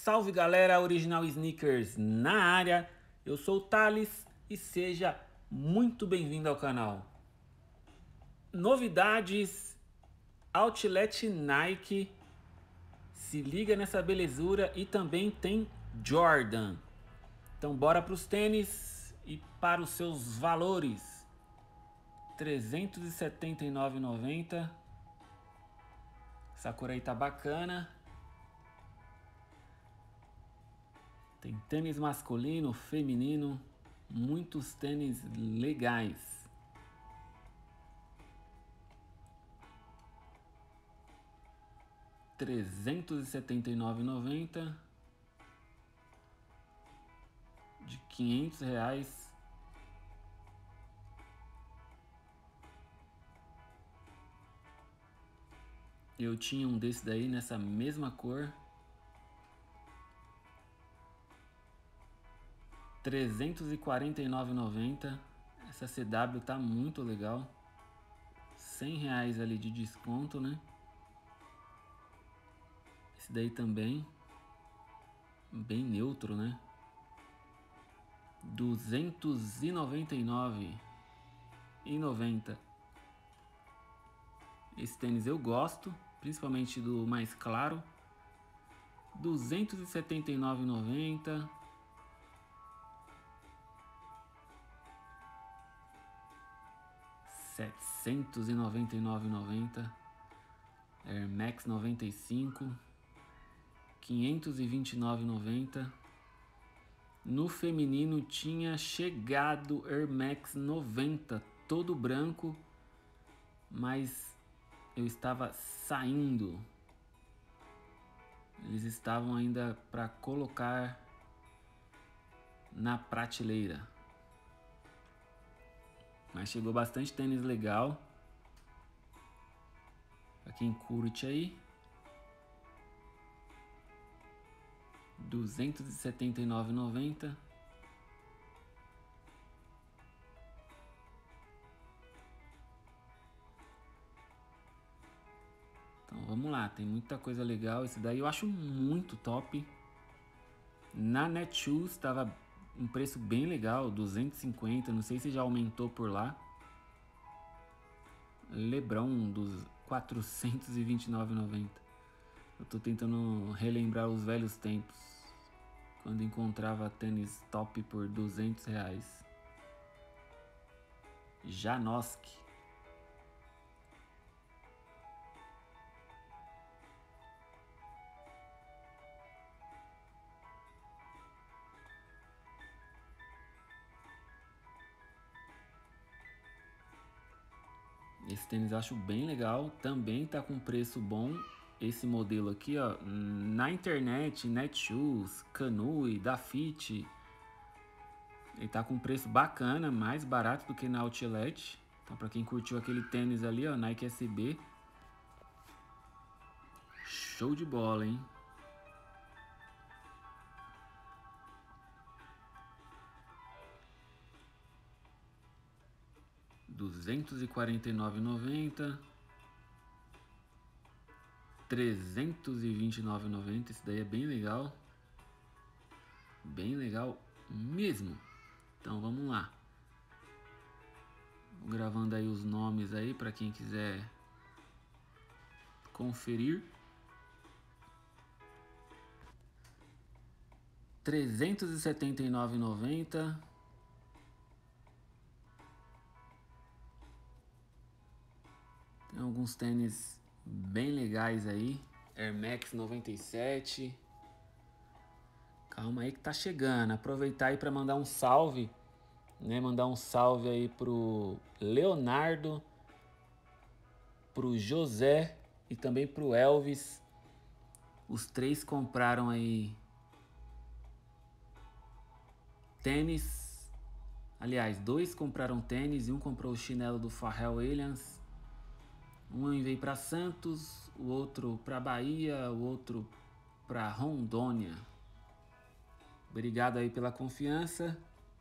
Salve galera, Original Sneakers na área, eu sou o Thales e seja muito bem-vindo ao canal. Novidades, Outlet Nike, se liga nessa belezura e também tem Jordan. Então bora para os tênis e para os seus valores. R$ 379,90. Essa cor aí tá bacana. Tem tênis masculino, feminino, muitos tênis legais. R$ 379,90 de R$ 500. Eu tinha um desse daí nessa mesma cor. R$ 349,90. Essa CW tá muito legal. R$ 100 ali de desconto, né? Esse daí também bem neutro, né? R$ 299,90. Esse tênis eu gosto, principalmente do mais claro. R$ 279,90. R$ 799,90. Air Max 95. R$ 529,90. No feminino tinha chegado Air Max 90, todo branco, mas eu estava saindo. Eles estavam ainda para colocar na prateleira. Mas chegou bastante tênis legal. Para quem curte aí. R$ 279,90. Então vamos lá, tem muita coisa legal. Esse daí eu acho muito top. Na Netshoes estava um preço bem legal, 250, não sei se já aumentou por lá. Lebron dos 429,90. Eu tô tentando relembrar os velhos tempos, quando encontrava tênis top por R$ 200. Janoski. Esse tênis eu acho bem legal, também tá com preço bom. Esse modelo aqui, ó, na internet, Netshoes, Kanui, Dafit, ele tá com preço bacana, mais barato do que na Outlet. Então pra quem curtiu aquele tênis ali, ó, Nike SB, show de bola, hein? R$ 249,90. R$ 329,90. Esse daí é bem legal. Bem legal mesmo. Então vamos lá. Vou gravando aí os nomes aí para quem quiser conferir. R$ 379,90. Tem alguns tênis bem legais aí. Air Max 97. Calma aí que tá chegando. Aproveitar aí para mandar um salve, né? Mandar um salve aí pro Leonardo, pro José e também pro Elvis. Os três compraram aí tênis. Aliás, dois compraram tênis e um comprou o chinelo do Pharrell Williams. Um eu enviei para Santos, o outro para Bahia, o outro para Rondônia. Obrigado aí pela confiança.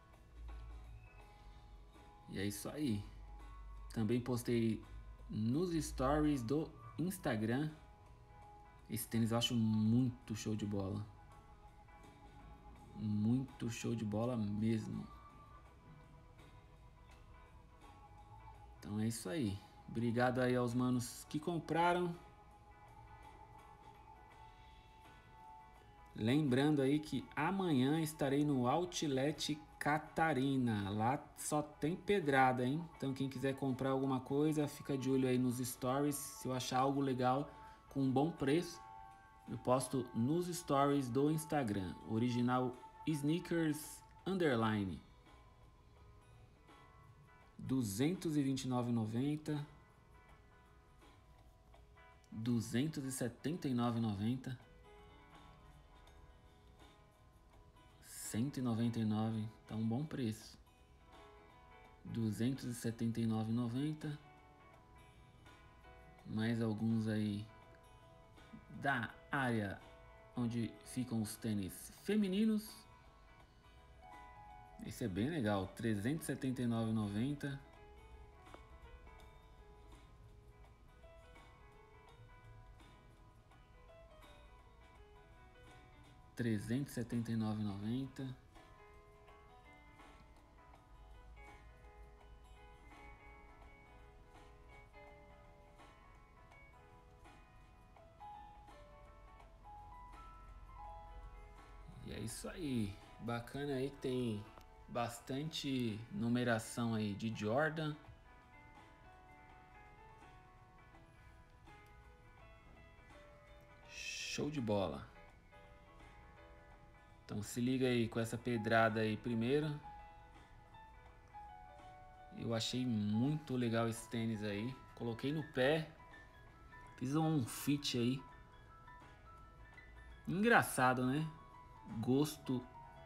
E é isso aí. Também postei nos stories do Instagram. Esse tênis eu acho muito show de bola. Muito show de bola mesmo. Então é isso aí. Obrigado aí aos manos que compraram. Lembrando aí que amanhã estarei no Outlet Catarina. Lá só tem pedrada, hein? Então quem quiser comprar alguma coisa, fica de olho aí nos stories. Se eu achar algo legal com um bom preço, eu posto nos stories do Instagram. Original Sneakers Underline. R$ 229,90. R$ 279,90. 199, tá um bom preço. 279,90. Mais alguns aí da área onde ficam os tênis femininos. Esse é bem legal, 379,90. R$ 379,90. E é isso aí. Bacana aí que tem bastante numeração aí de Jordan. Show de bola. Então se liga aí com essa pedrada aí primeiro. Eu achei muito legal esse tênis aí. Coloquei no pé. Fiz um fit aí. Engraçado, né? Gosto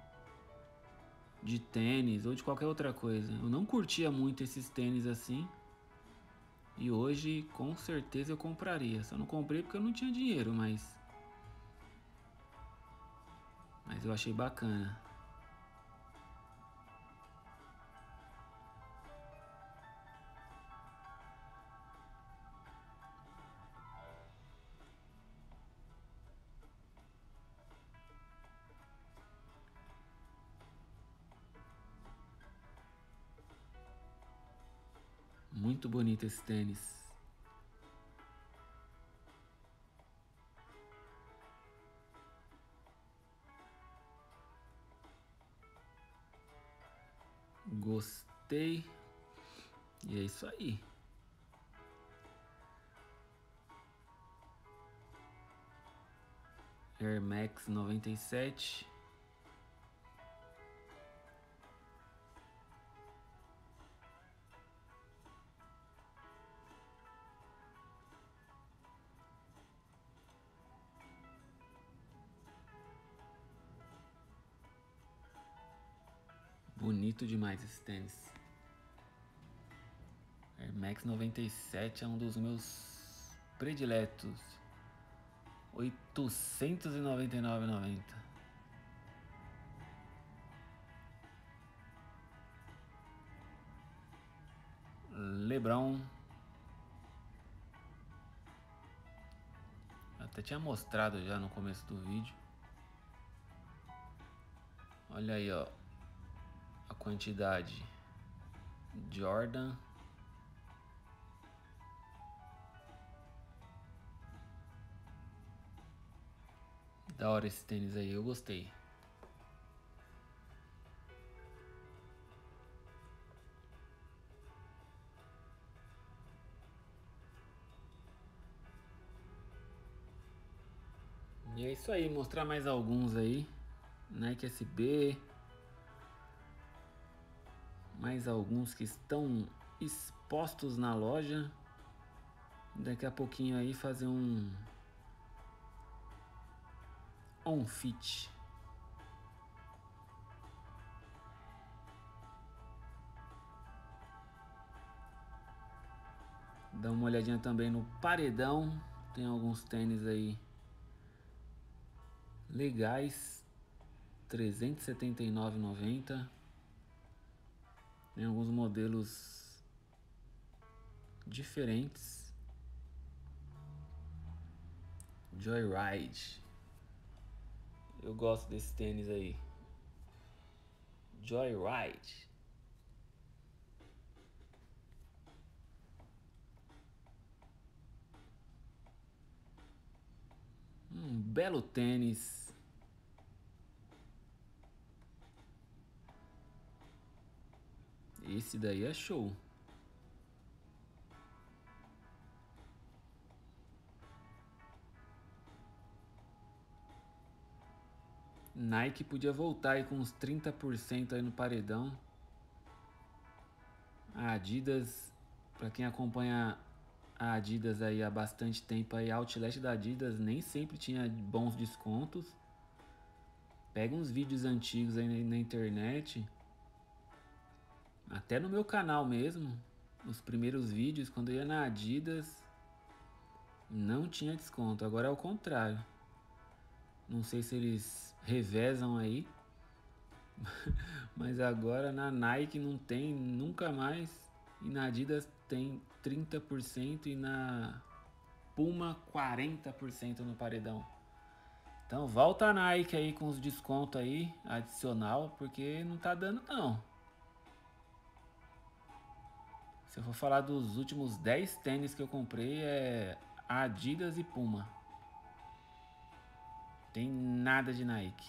de tênis ou de qualquer outra coisa. Eu não curtia muito esses tênis assim. E hoje com certeza eu compraria. Só não comprei porque eu não tinha dinheiro, mas eu achei bacana. Muito bonito esse tênis. Gostei. E é isso aí. Air Max 97. Bonito demais esse tênis. Air Max 97 é um dos meus prediletos. R$ 899,90. LeBron. Até tinha mostrado já no começo do vídeo. Olha aí, ó. A quantidade. Jordan. Da hora esse tênis aí, eu gostei. E é isso aí, mostrar mais alguns aí. Nike SB. Mais alguns que estão expostos na loja. Daqui a pouquinho aí fazer um fit. Dá uma olhadinha também no paredão. Tem alguns tênis aí legais. R$ 379,90. Tem alguns modelos diferentes. Joyride. Eu gosto desse tênis aí. Joyride. Belo tênis. Esse daí é show. Nike podia voltar aí com uns 30% aí no paredão. A Adidas, para quem acompanha a Adidas aí há bastante tempo, aí a Outlet da Adidas nem sempre tinha bons descontos. Pega uns vídeos antigos aí na internet, até no meu canal mesmo, os primeiros vídeos, quando eu ia na Adidas, não tinha desconto. Agora é o contrário. Não sei se eles revezam aí, mas agora na Nike não tem nunca mais, e na Adidas tem 30% e na Puma 40% no paredão. Então volta a Nike aí com os descontos aí adicional, porque não tá dando não. Se eu for falar dos últimos 10 tênis que eu comprei, é Adidas e Puma. Tem nada de Nike.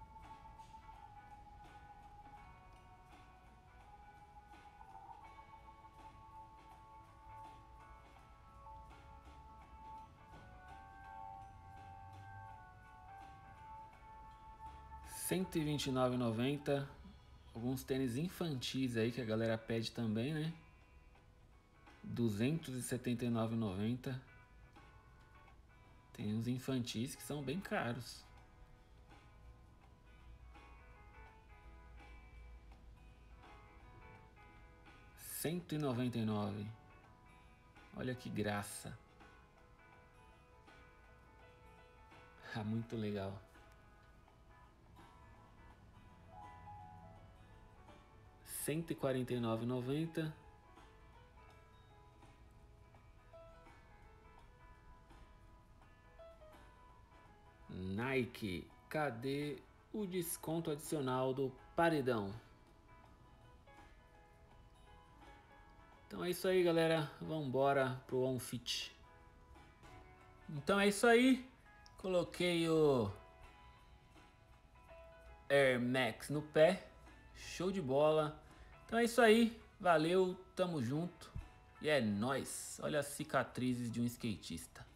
R$129,90. Alguns tênis infantis aí que a galera pede também, né? R$279,90. Tem uns infantis que são bem caros. R$199. Olha que graça. Ah, muito legal. R$149,90. Nike, cadê o desconto adicional do paredão? Então é isso aí, galera. Vamos embora pro OnFit. Então é isso aí. Coloquei o Air Max no pé. Show de bola. Então é isso aí. Valeu, tamo junto. E é nóis. Olha as cicatrizes de um skatista.